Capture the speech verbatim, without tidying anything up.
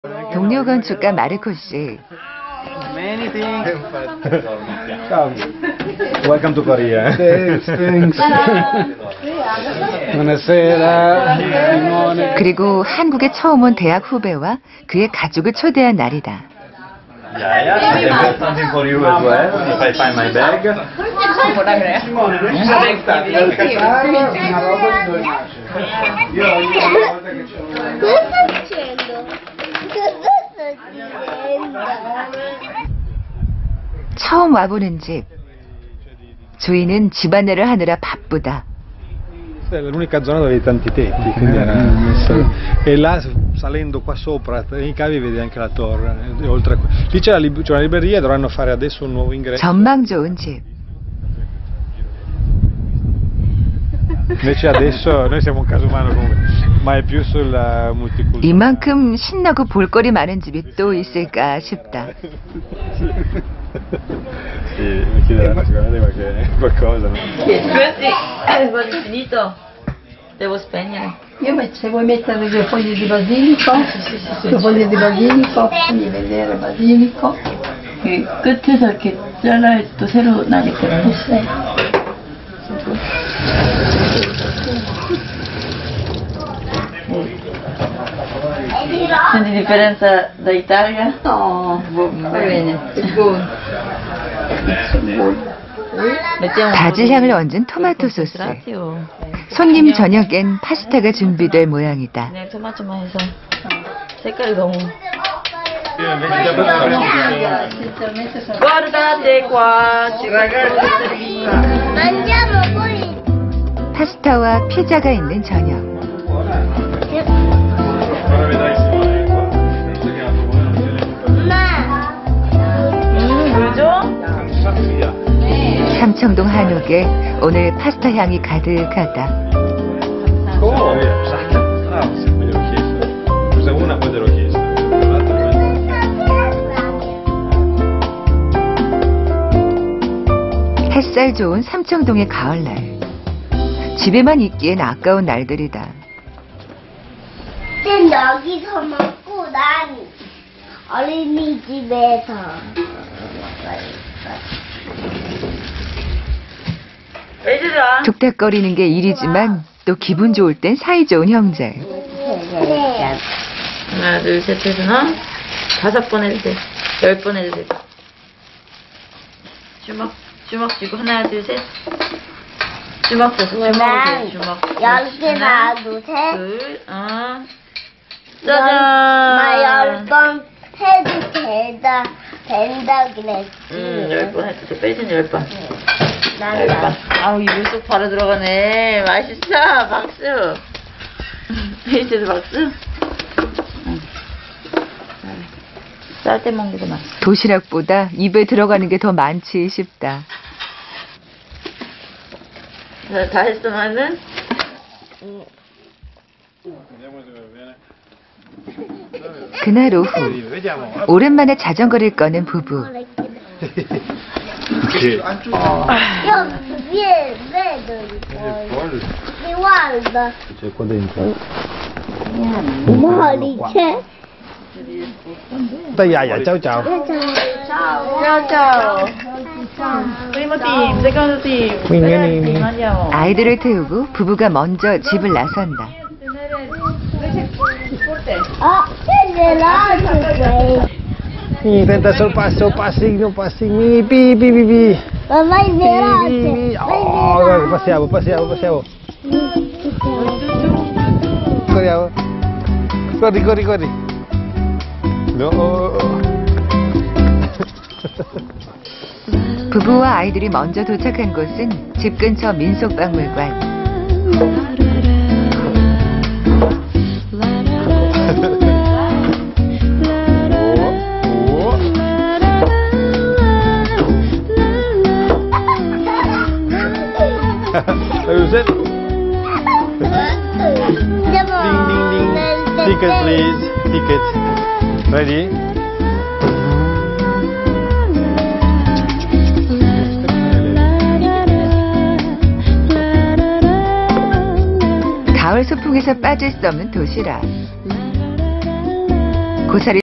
동료 건축가 마르코 씨. Many things. Come. Welcome to Korea. Thanks, thanks. Buonasera. Simone. 그리고 한국에 처음 온 대학 후배와 그의 가족을 초대한 날이다. Yeah, yeah. I have something for you as well. If I find my bag. Simone, non ci sei stato. Io ogni volta che c'ho. Cosa sta facendo? Cosa sta dicendo? 처음 와보는 집. 주인은 집안일을 하느라 바쁘다. È l'unica zona dove hai tanti tetti, quindi era messo. E là salendo qua sopra nei cavi vedi anche la torre. E oltre a que- lì c'è, la lib- c'è una libreria, dovranno fare adesso un nuovo ingresso. 전망 좋은 집. Invece adesso noi siamo un caso umano comunque, ma è più sul uh, multiculturale. 이만큼 신나고 볼거리 많은 집이 또 있을까 싶다. Sì, mi chiederanno sicuramente qualche, qualcosa. No? Scusi, è quasi finito. Devo spegnere. Io met- se vuoi mettere due foglie di basilico, due foglie di basilico, fammi vedere basilico. 그 끝에서 이렇게 잘라야 또 새로 나기 때문에. Senti differenza da Italia? No, va bene. mettiamo 바질 향을 얹은 토마토 소스. Grazie. 손님 저녁엔 파스타가 준비될 모양이다. 그냥 토마토만 해서 색깔이 너무. Guardate qua, ci Mangiamo poi. 파스타와 피자가 있는 저녁. Ora vedrai Simone qua. Penso che la tua non ce l'hai. 음, 그죠? Saffia. 삼청동 한옥에 오늘 파스타 향이 가득하다. Oh, via, sacca. Ah, sì, me l'ho chiesto. Questa una poi te l'ho chiesto. L'altra me l'ho 햇살 좋은 삼청동의 가을날. 집에만 있기엔 아까운 날들이다. 땐 여기서 먹고 난 어린이집에서 얘들아. 툭탁거리는 게 일이지만 또 기분 좋을 땐 사이좋은 형제. 네. 하나, 둘, 셋 해서 다섯 번 해도 돼. 열 번 해도 돼. 주먹, 주먹 쥐고 하나, 둘, 셋. 주먹 줬어. 주먹 줘. 주먹. 열 개 하나, 놔도 돼? 둘, 어. 나 열 짜잔. 번 해도 되다, 된다 그랬지. 응, 열 번 해도 돼. 빼진 열 번. 열 번. 난 아우, 이 물속 바로 들어가네. 맛있어. 박수. 페이스에서 박수. 응. 쌀 때 먹는 게 맛있어. 도시락보다 입에 들어가는 게 더 많지 싶다. 자, 다 했어, 나는? 그날 오후 오랜만에 자전거를 꺼낸 부부. Sì. Io vie- vedo il pollo. Mi guarda. C'è qua dentro. Mori c'è. Dai, aia, ciao ciao. Ciao, ciao. Primo team, secondo team. Quindi- team, andiamo. 아이들을 태우고 부부가 먼저 집을 나선다. Ah, c'è gelato. Mi tenta sul passo, passino, passini, pi, pi, pi, pi. Ma vai Pi, pi, veloce. pi. Vai Oh, guarda, veloce. passiamo, passiamo, passiamo. Corriamo. Corri, corri, corri. No. 부부와 아이들이 먼저 도착한 곳은 집 근처 민속박물관. Have you said? Ding, ding, ding. Ticket, please. Ticket. Ready? 가을 소풍에서 빠질 수 없는 도시락. 고사리